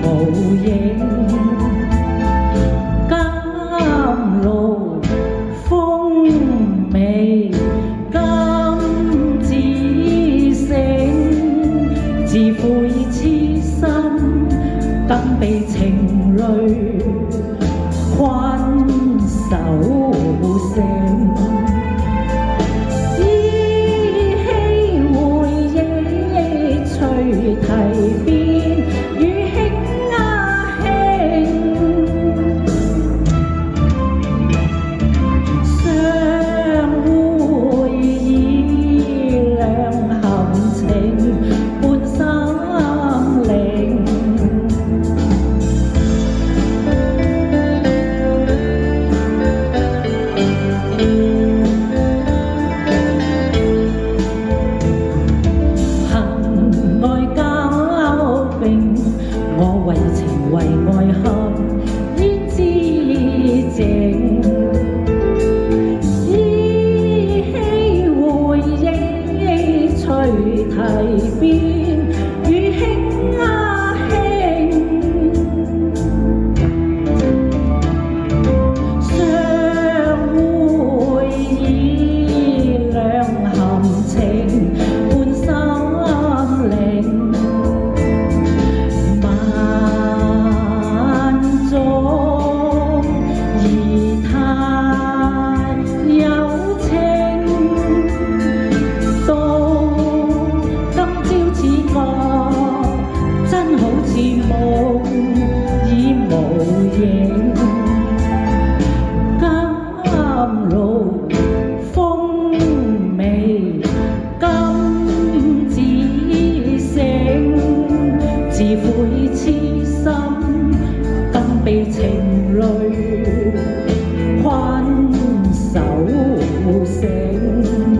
無影，甘露風味甘自醒，自悔痴心更被情侶困守成。提鞭與兄啊兄，相會已兩含情半心靈。我為情為愛合焉知靜，依稀回憶隨提鞭與兄啊兄，相會已兩含情半心靈。真好似夢已無影，甘露風味甘自醒，自悔痴心更被情侶困守成。